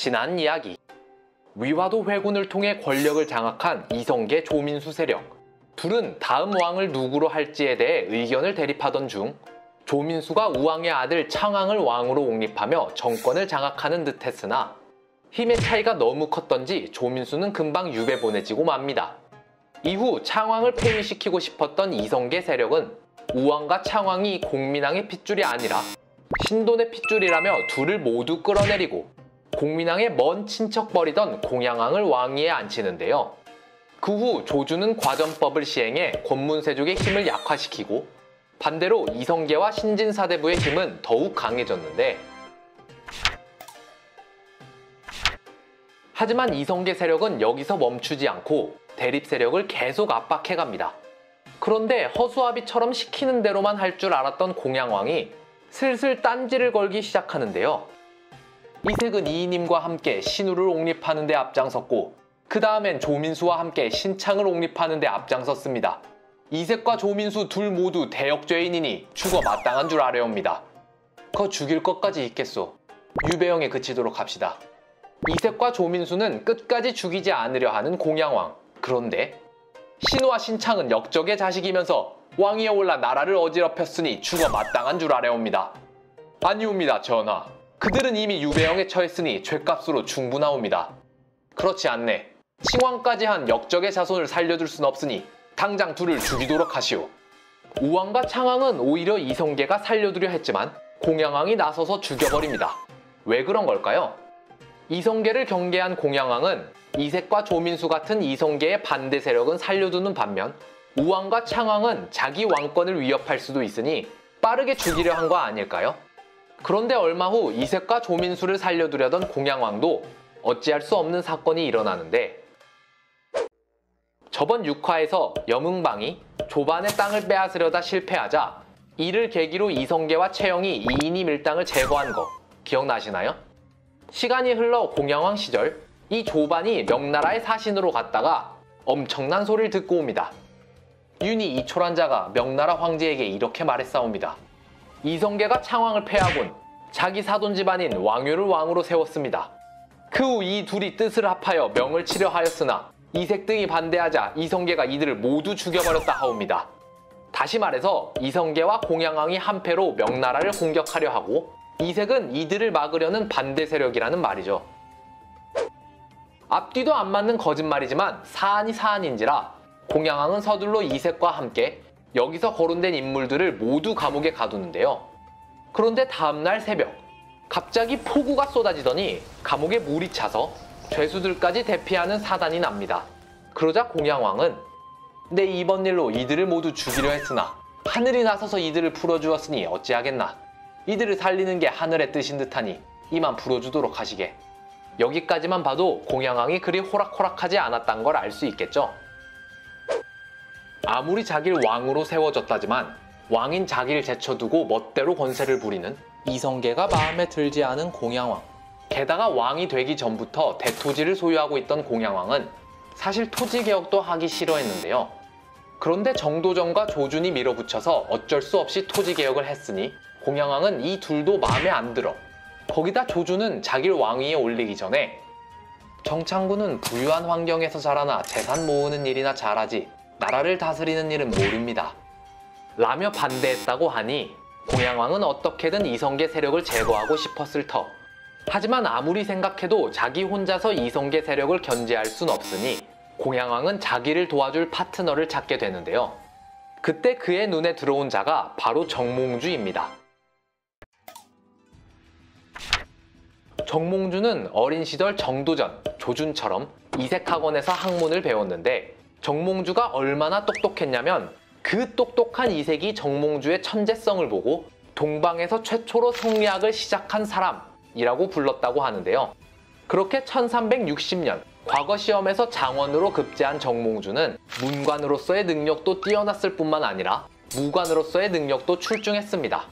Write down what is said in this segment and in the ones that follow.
지난 이야기. 위화도 회군을 통해 권력을 장악한 이성계 조민수 세력. 둘은 다음 왕을 누구로 할지에 대해 의견을 대립하던 중 조민수가 우왕의 아들 창왕을 왕으로 옹립하며 정권을 장악하는 듯 했으나 힘의 차이가 너무 컸던지 조민수는 금방 유배 보내지고 맙니다. 이후 창왕을 폐위시키고 싶었던 이성계 세력은 우왕과 창왕이 공민왕의 핏줄이 아니라 신돈의 핏줄이라며 둘을 모두 끌어내리고 공민왕의 먼 친척벌이던 공양왕을 왕위에 앉히는데요. 그 후 조주는 과전법을 시행해 권문세족의 힘을 약화시키고 반대로 이성계와 신진사대부의 힘은 더욱 강해졌는데, 하지만 이성계 세력은 여기서 멈추지 않고 대립 세력을 계속 압박해갑니다. 그런데 허수아비처럼 시키는 대로만 할 줄 알았던 공양왕이 슬슬 딴지를 걸기 시작하는데요. 이색은 이이님과 함께 신우를 옹립하는 데 앞장섰고 그 다음엔 조민수와 함께 신창을 옹립하는 데 앞장섰습니다. 이색과 조민수 둘 모두 대역죄인이니 죽어 마땅한 줄 아뢰옵니다. 거 죽일 것까지 있겠소. 유배형에 그치도록 합시다. 이색과 조민수는 끝까지 죽이지 않으려 하는 공양왕. 그런데 신우와 신창은 역적의 자식이면서 왕위에 올라 나라를 어지럽혔으니 죽어 마땅한 줄 아뢰옵니다. 아니옵니다, 전하. 그들은 이미 유배형에 처했으니 죗값으로 충분하옵니다. 그렇지 않네. 칭왕까지 한 역적의 자손을 살려둘 순 없으니 당장 둘을 죽이도록 하시오. 우왕과 창왕은 오히려 이성계가 살려두려 했지만 공양왕이 나서서 죽여버립니다. 왜 그런 걸까요? 이성계를 경계한 공양왕은 이색과 조민수 같은 이성계의 반대 세력은 살려두는 반면 우왕과 창왕은 자기 왕권을 위협할 수도 있으니 빠르게 죽이려 한 거 아닐까요? 그런데 얼마 후 이색과 조민수를 살려두려던 공양왕도 어찌할 수 없는 사건이 일어나는데, 저번 6화에서 염흥방이 조반의 땅을 빼앗으려다 실패하자 이를 계기로 이성계와 채영이 이인임 일당을 제거한 거 기억나시나요? 시간이 흘러 공양왕 시절 이 조반이 명나라의 사신으로 갔다가 엄청난 소리를 듣고 옵니다. 윤희 이초란자가 명나라 황제에게 이렇게 말했사옵니다. 이성계가 창왕을 패하곤 자기 사돈 집안인 왕유를 왕으로 세웠습니다. 그 후 이 둘이 뜻을 합하여 명을 치려 하였으나 이색 등이 반대하자 이성계가 이들을 모두 죽여버렸다 하옵니다. 다시 말해서 이성계와 공양왕이 한패로 명나라를 공격하려 하고 이색은 이들을 막으려는 반대 세력이라는 말이죠. 앞뒤도 안 맞는 거짓말이지만 사안이 사안인지라 공양왕은 서둘러 이색과 함께 여기서 거론된 인물들을 모두 감옥에 가두는데요. 그런데 다음날 새벽 갑자기 폭우가 쏟아지더니 감옥에 물이 차서 죄수들까지 대피하는 사단이 납니다. 그러자 공양왕은 내 이번 일로 이들을 모두 죽이려 했으나 하늘이 나서서 이들을 풀어주었으니 어찌하겠나. 이들을 살리는 게 하늘의 뜻인 듯하니 이만 풀어주도록 하시게. 여기까지만 봐도 공양왕이 그리 호락호락하지 않았단 걸 알 수 있겠죠. 아무리 자기를 왕으로 세워졌다지만 왕인 자기를 제쳐두고 멋대로 권세를 부리는 이성계가 마음에 들지 않은 공양왕. 게다가 왕이 되기 전부터 대토지를 소유하고 있던 공양왕은 사실 토지개혁도 하기 싫어했는데요. 그런데 정도전과 조준이 밀어붙여서 어쩔 수 없이 토지개혁을 했으니 공양왕은 이 둘도 마음에 안 들어. 거기다 조준은 자기를 왕위에 올리기 전에 정창군은 부유한 환경에서 자라나 재산 모으는 일이나 잘하지 나라를 다스리는 일은 모릅니다. 라며 반대했다고 하니 공양왕은 어떻게든 이성계 세력을 제거하고 싶었을 터. 하지만 아무리 생각해도 자기 혼자서 이성계 세력을 견제할 순 없으니 공양왕은 자기를 도와줄 파트너를 찾게 되는데요. 그때 그의 눈에 들어온 자가 바로 정몽주입니다. 정몽주는 어린 시절 정도전, 조준처럼 이색학원에서 학문을 배웠는데 정몽주가 얼마나 똑똑했냐면 그 똑똑한 이색이 정몽주의 천재성을 보고 동방에서 최초로 성리학을 시작한 사람이라고 불렀다고 하는데요. 그렇게 1360년 과거 시험에서 장원으로 급제한 정몽주는 문관으로서의 능력도 뛰어났을 뿐만 아니라 무관으로서의 능력도 출중했습니다.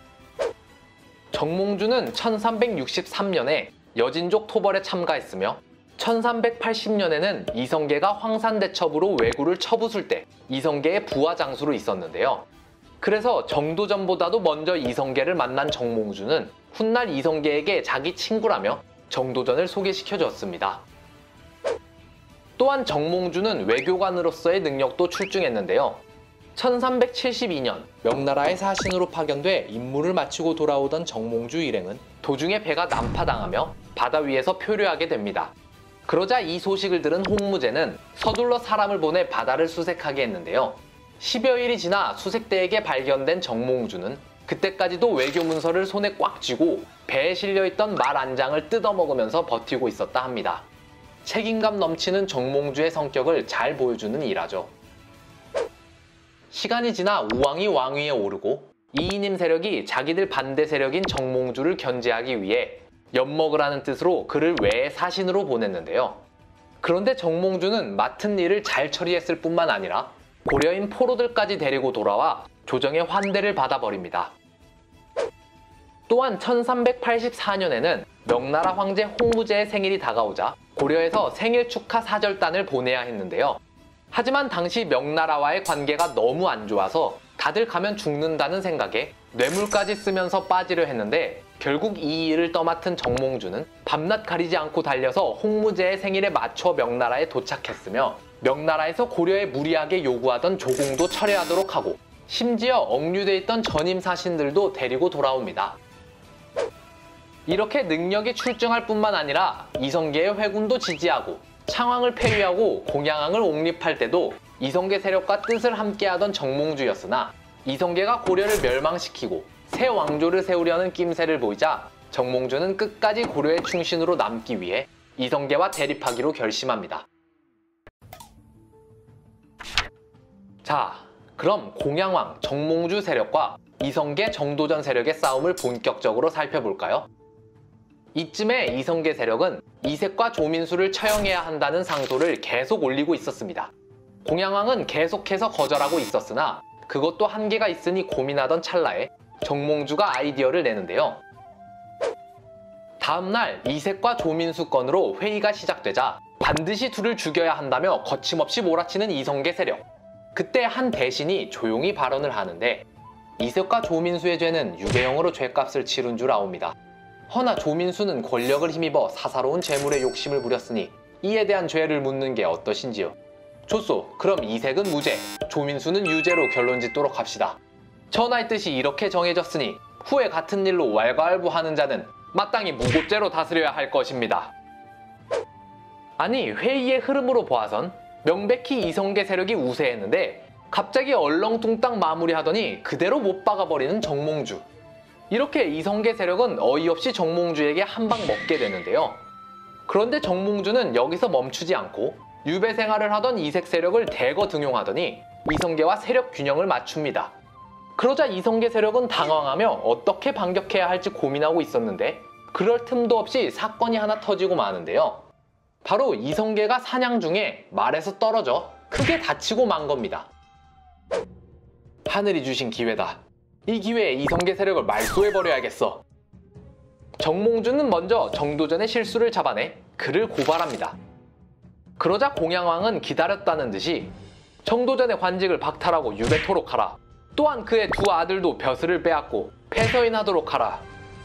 정몽주는 1363년에 여진족 토벌에 참가했으며 1380년에는 이성계가 황산대첩으로 왜구를 쳐부술 때 이성계의 부하 장수로 있었는데요. 그래서 정도전보다도 먼저 이성계를 만난 정몽주는 훗날 이성계에게 자기 친구라며 정도전을 소개시켜 줬습니다. 또한 정몽주는 외교관으로서의 능력도 출중했는데요. 1372년 명나라의 사신으로 파견돼 임무를 마치고 돌아오던 정몽주 일행은 도중에 배가 난파당하며 바다 위에서 표류하게 됩니다. 그러자 이 소식을 들은 홍무제는 서둘러 사람을 보내 바다를 수색하게 했는데요. 10여일이 지나 수색대에게 발견된 정몽주는 그때까지도 외교 문서를 손에 꽉 쥐고 배에 실려있던 말 안장을 뜯어먹으면서 버티고 있었다 합니다. 책임감 넘치는 정몽주의 성격을 잘 보여주는 일화죠. 시간이 지나 우왕이 왕위에 오르고 이이님 세력이 자기들 반대 세력인 정몽주를 견제하기 위해 엿먹으라는 뜻으로 그를 외의 사신으로 보냈는데요. 그런데 정몽주는 맡은 일을 잘 처리했을 뿐만 아니라 고려인 포로들까지 데리고 돌아와 조정의 환대를 받아버립니다. 또한 1384년에는 명나라 황제 홍무제의 생일이 다가오자 고려에서 생일 축하 사절단을 보내야 했는데요. 하지만 당시 명나라와의 관계가 너무 안 좋아서 다들 가면 죽는다는 생각에 뇌물까지 쓰면서 빠지려 했는데 결국 이 일을 떠맡은 정몽주는 밤낮 가리지 않고 달려서 홍무제의 생일에 맞춰 명나라에 도착했으며 명나라에서 고려에 무리하게 요구하던 조공도 철회하도록 하고 심지어 억류돼 있던 전임 사신들도 데리고 돌아옵니다. 이렇게 능력이 출중할 뿐만 아니라 이성계의 회군도 지지하고 창왕을 폐위하고 공양왕을 옹립할 때도 이성계 세력과 뜻을 함께하던 정몽주였으나 이성계가 고려를 멸망시키고 새 왕조를 세우려는 낌새를 보이자 정몽주는 끝까지 고려의 충신으로 남기 위해 이성계와 대립하기로 결심합니다. 자, 그럼 공양왕 정몽주 세력과 이성계 정도전 세력의 싸움을 본격적으로 살펴볼까요? 이쯤에 이성계 세력은 이색과 조민수를 처형해야 한다는 상소를 계속 올리고 있었습니다. 공양왕은 계속해서 거절하고 있었으나 그것도 한계가 있으니 고민하던 찰나에 정몽주가 아이디어를 내는데요. 다음날 이색과 조민수 건으로 회의가 시작되자 반드시 둘을 죽여야 한다며 거침없이 몰아치는 이성계 세력. 그때 한 대신이 조용히 발언을 하는데 이색과 조민수의 죄는 유배형으로 죄값을 치른 줄 아옵니다. 허나 조민수는 권력을 힘입어 사사로운 재물에 욕심을 부렸으니 이에 대한 죄를 묻는 게 어떠신지요? 좋소, 그럼 이색은 무죄, 조민수는 유죄로 결론짓도록 합시다. 전하의 뜻이 이렇게 정해졌으니 후에 같은 일로 왈가왈부하는 자는 마땅히 무고죄로 다스려야 할 것입니다. 아니, 회의의 흐름으로 보아선 명백히 이성계 세력이 우세했는데 갑자기 얼렁뚱땅 마무리하더니 그대로 못 박아버리는 정몽주. 이렇게 이성계 세력은 어이없이 정몽주에게 한 방 먹게 되는데요. 그런데 정몽주는 여기서 멈추지 않고 유배 생활을 하던 이색 세력을 대거 등용하더니 이성계와 세력 균형을 맞춥니다. 그러자 이성계 세력은 당황하며 어떻게 반격해야 할지 고민하고 있었는데 그럴 틈도 없이 사건이 하나 터지고 마는데요. 바로 이성계가 사냥 중에 말에서 떨어져 크게 다치고 만 겁니다. 하늘이 주신 기회다. 이 기회에 이성계 세력을 말소해버려야겠어. 정몽주는 먼저 정도전의 실수를 잡아내 그를 고발합니다. 그러자 공양왕은 기다렸다는 듯이 정도전의 관직을 박탈하고 유배토록 하라. 또한 그의 두 아들도 벼슬을 빼앗고 폐서인하도록 하라.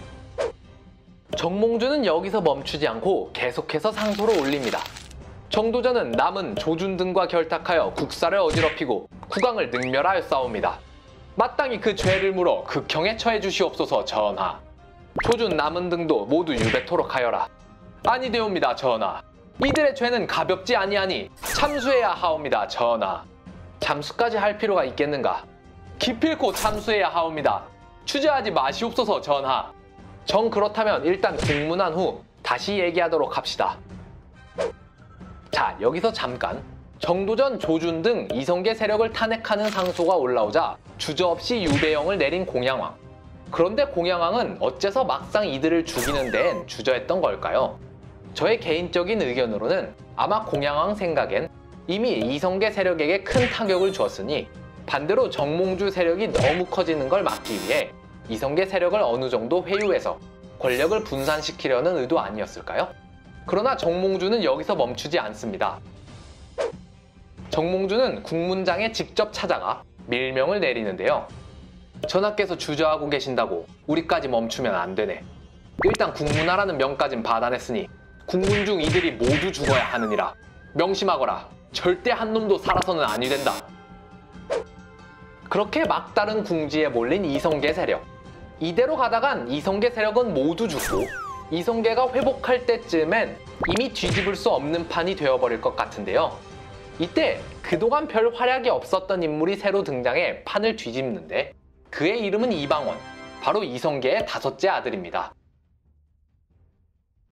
정몽주는 여기서 멈추지 않고 계속해서 상소를 올립니다. 정도전은 남은 조준 등과 결탁하여 국사를 어지럽히고 국왕을 능멸하였사옵니다. 마땅히 그 죄를 물어 극형에 처해 주시옵소서 전하. 조준 남은 등도 모두 유배토록 하여라. 아니되옵니다 전하. 이들의 죄는 가볍지 아니하니 참수해야 하옵니다 전하. 참수까지 할 필요가 있겠는가? 기필코 참수해야 하옵니다. 추저하지 마시옵소서 전하. 정 그렇다면 일단 공문한 후 다시 얘기하도록 합시다. 자, 여기서 잠깐 정도전, 조준 등 이성계 세력을 탄핵하는 상소가 올라오자 주저없이 유배형을 내린 공양왕. 그런데 공양왕은 어째서 막상 이들을 죽이는 데엔 주저했던 걸까요? 저의 개인적인 의견으로는 아마 공양왕 생각엔 이미 이성계 세력에게 큰 타격을 주었으니 반대로 정몽주 세력이 너무 커지는 걸 막기 위해 이성계 세력을 어느 정도 회유해서 권력을 분산시키려는 의도 아니었을까요? 그러나 정몽주는 여기서 멈추지 않습니다. 정몽주는 국문장에 직접 찾아가 밀명을 내리는데요. 전하께서 주저하고 계신다고 우리까지 멈추면 안 되네. 일단 국문화라는 명까진 받아냈으니 국문 중 이들이 모두 죽어야 하느니라. 명심하거라. 절대 한 놈도 살아서는 아니 된다. 그렇게 막다른 궁지에 몰린 이성계 세력. 이대로 가다간 이성계 세력은 모두 죽고 이성계가 회복할 때쯤엔 이미 뒤집을 수 없는 판이 되어버릴 것 같은데요. 이때 그동안 별 활약이 없었던 인물이 새로 등장해 판을 뒤집는데 그의 이름은 이방원, 바로 이성계의 5째 아들입니다.